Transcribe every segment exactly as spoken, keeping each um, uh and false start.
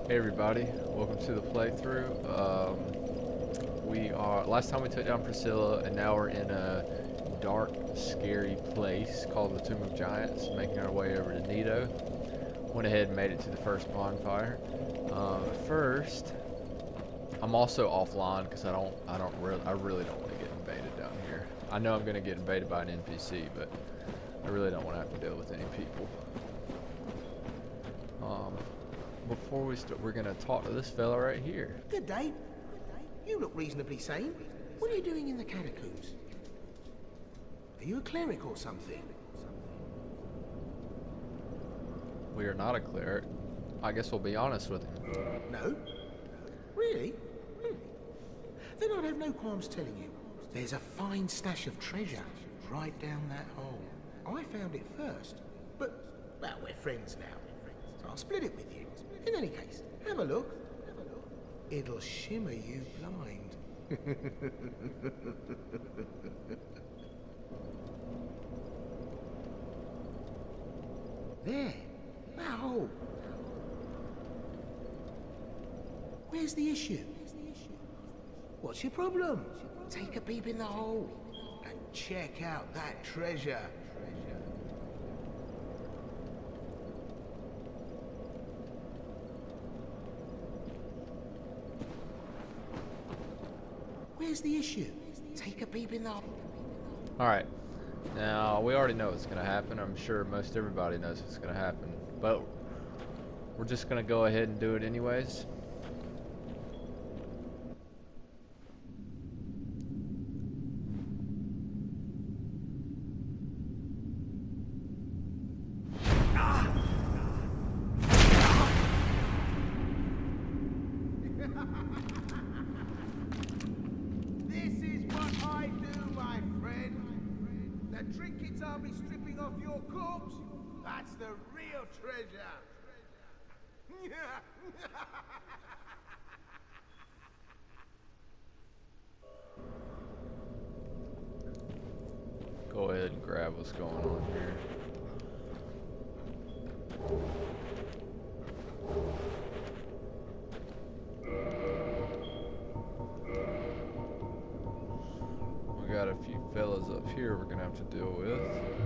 Hey everybody, welcome to the playthrough. Um, we are, last time we took down Priscilla, and now we're in a dark, scary place called the Tomb of Giants, making our way over to Nito. Went ahead and made it to the first bonfire. Uh, first, I'm also offline because I don't, I don't really, I really don't want to get invaded down here. I know I'm going to get invaded by an N P C, but I really don't want to have to deal with any people. Um, Before we start, we're gonna talk to this fella right here. Good day. You look reasonably sane. What are you doing in the catacombs? Are you a cleric or something? We are not a cleric. I guess we'll be honest with him. No? Really? Hmm. Then I'd have no qualms telling you. There's a fine stash of treasure right down that hole. I found it first, but, well, we're friends now. So I'll split it with you. In any case, have a look. It'll shimmer you blind. There. That hole. Where's the issue? What's your problem? Take a peep in the hole and check out that treasure. Where's the issue? Take a peep in the hole. Alright. Now, we already know what's gonna happen. I'm sure most everybody knows what's gonna happen. But we're just gonna go ahead and do it anyways. This is what I do, my friend. The trinkets I'll be stripping off your corpse, that's the real treasure. Go ahead and grab what's going on here. We got a few fellas up here we're gonna have to deal with.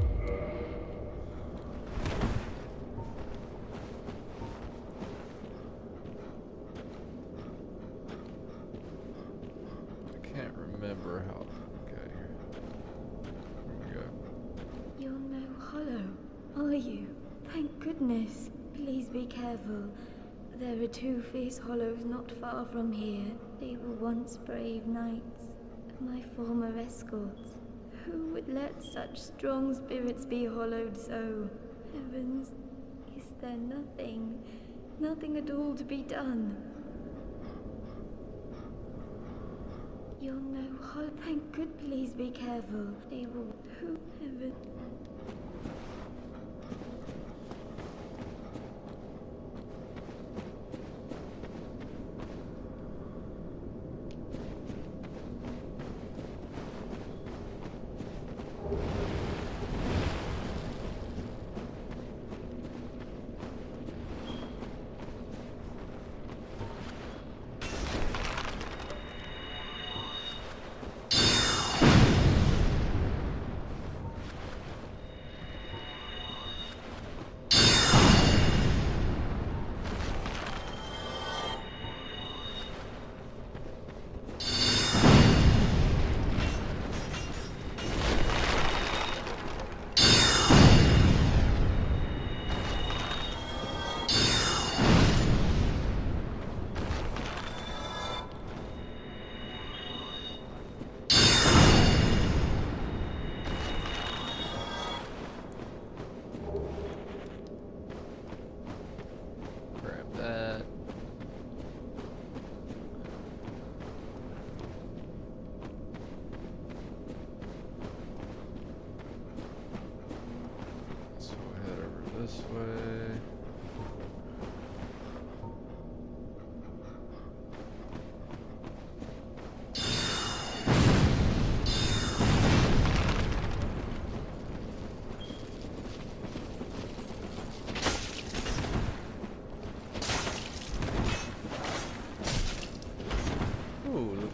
I can't remember how. Okay, here we go. You're no hollow, are you? Thank goodness. Please be careful. There are two fierce hollows not far from here. They were once brave knights, my former escorts. Who would let such strong spirits be hollowed so? Heavens, is there nothing, nothing at all to be done? You're no hollow. Thank good. Please be careful. They will. Who? Heaven.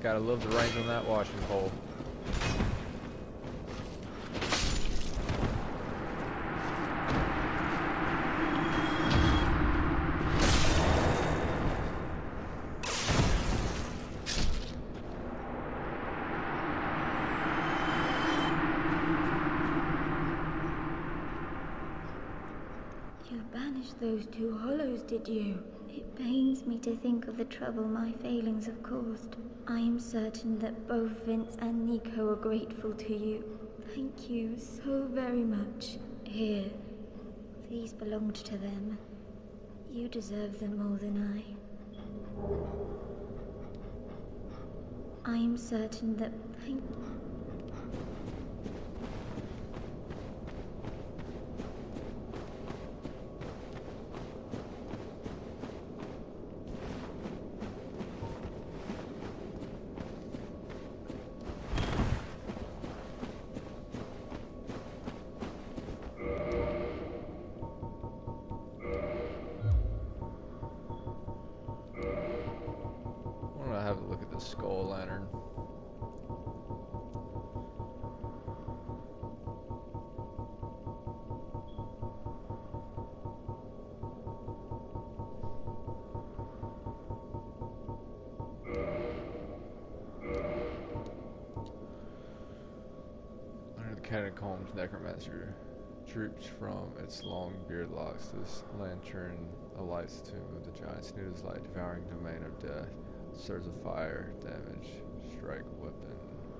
Gotta love the range on that washing pole. You banished those two hollows, did you? It pains me to think of the trouble my failings have caused. I am certain that both Vince and Nico are grateful to you. Thank you so very much. Here, these belonged to them. You deserve them more than I. I am certain that thank... Skull lantern. Under the catacombs, necromancer droops from its long beard locks. This lantern alights the tomb of the giant Snood's light, devouring domain of death. Surge of fire, damage, strike weapon.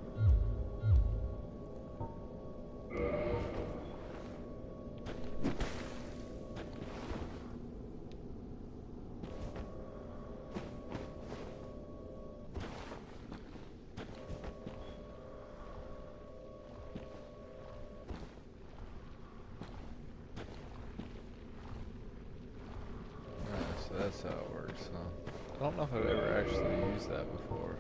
Alright, so that's how it works, huh? I don't know if I've ever actually used that before.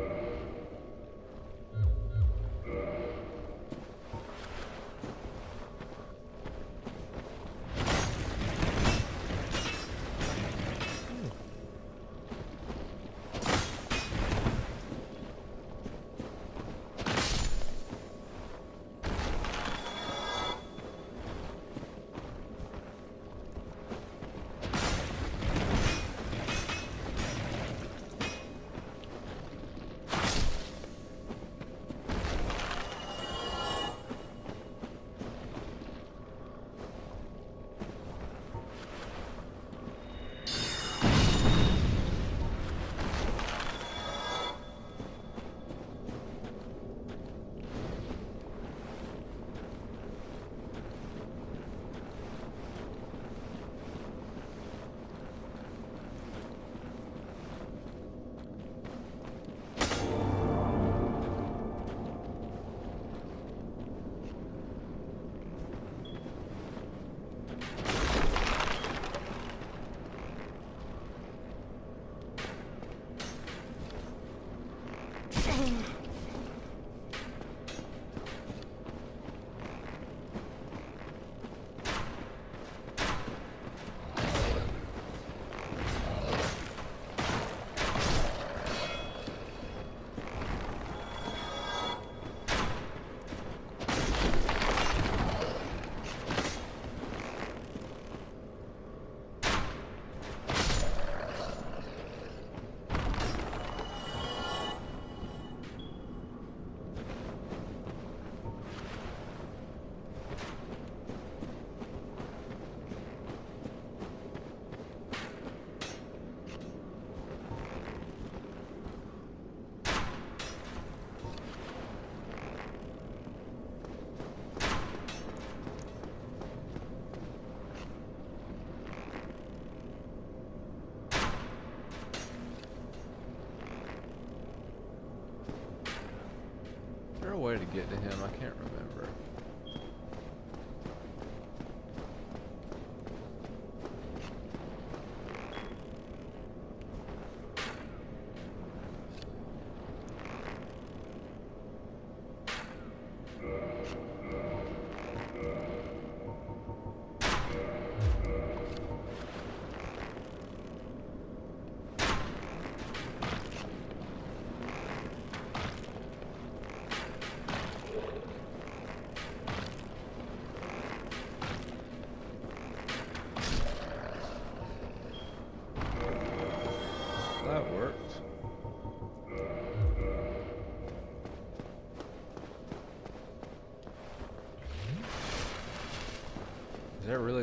Is there a way to get to him? I can't remember.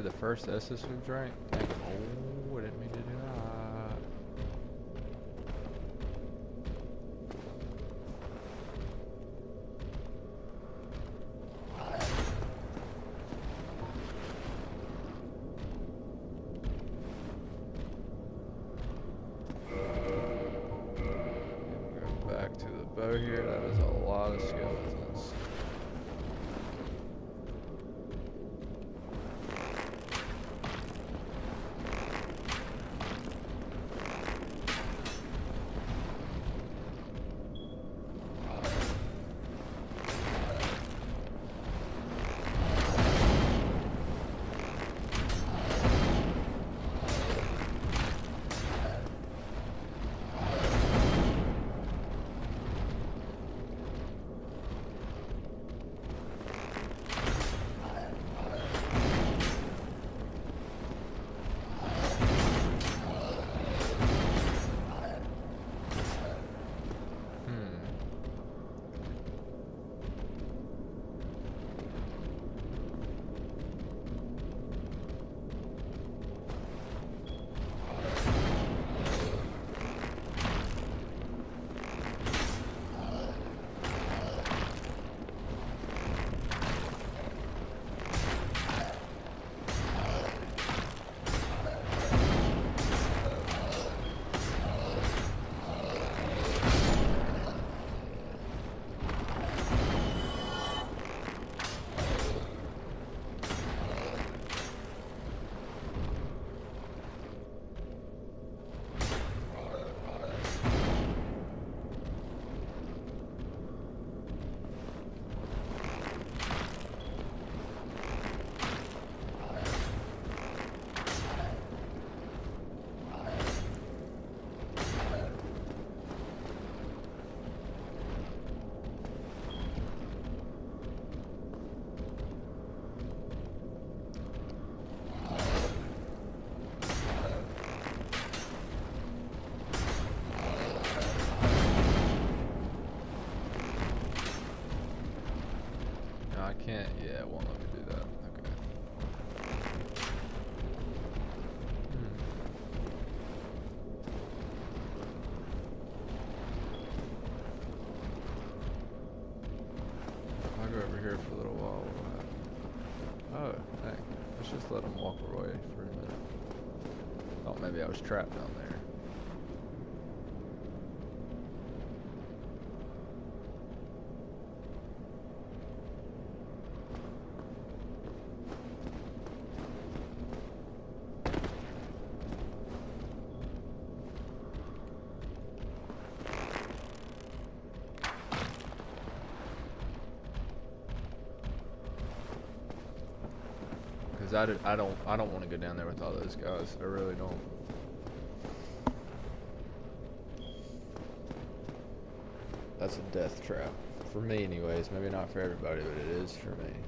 the first Estus we drank? Dang, oh, I didn't mean to do that. Go back to the boat here. That is a lot of skeletons. Can't, yeah, it won't let me do that. Okay. Hmm. I'll go over here for a little while. Oh, dang. Let's just let him walk away for a minute. Thought maybe I was trapped down there. Cause I, did, I don't I don't want to go down there with all those guys. I really don't. That's a death trap for me, anyways. Maybe not for everybody, but it is for me.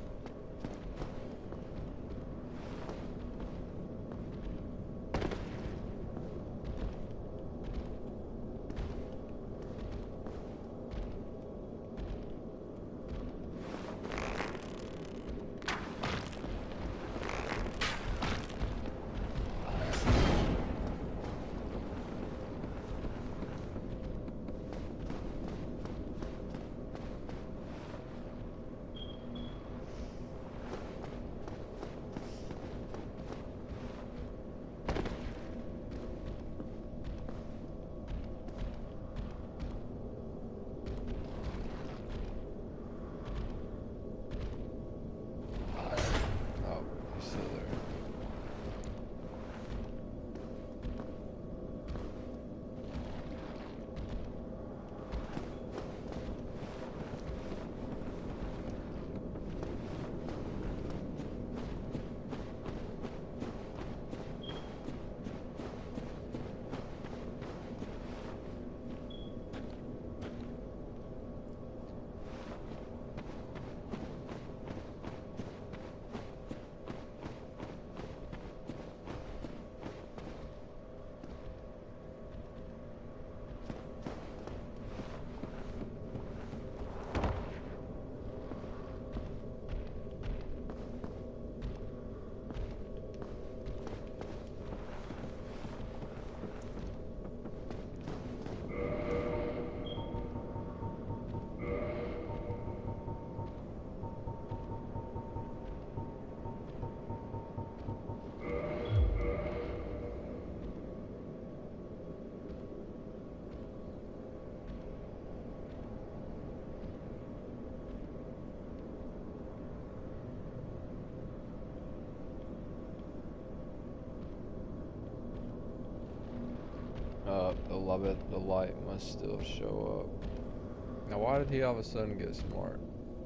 Uh, I love it. The light must still show up. Now, why did he all of a sudden get smart?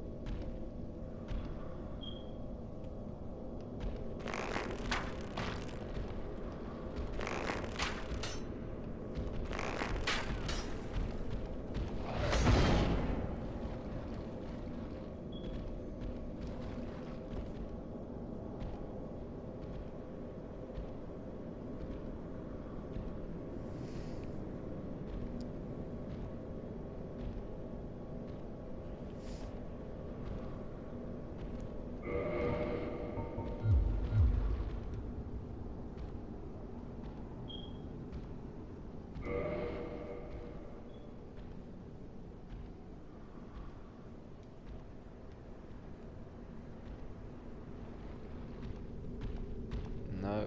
No.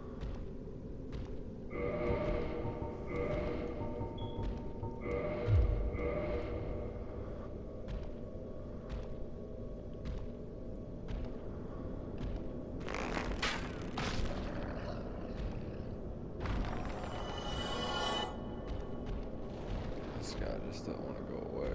This guy just doesn't want to go away.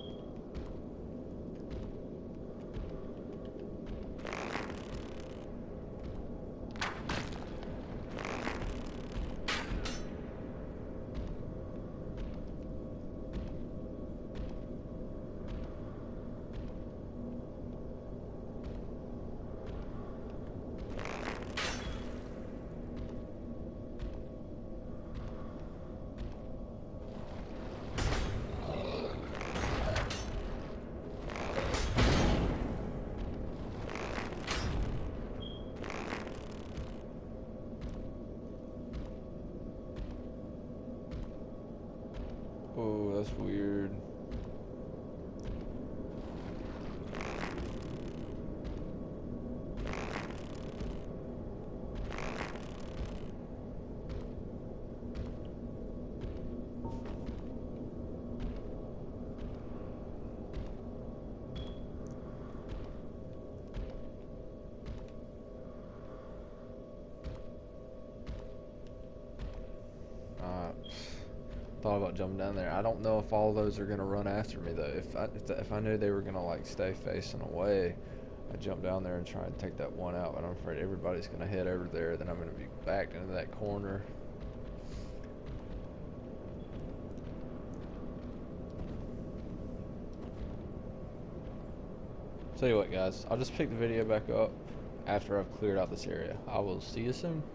Oh, that's weird. Uh, thought about jumping down there. I don't know if all those are gonna run after me though. If I if, if I knew they were gonna like stay facing away, I'd jump down there and try and take that one out. But I'm afraid everybody's gonna head over there. Then I'm gonna be backed into that corner. Tell you what, guys, I'll just pick the video back up after I've cleared out this area. I will see you soon.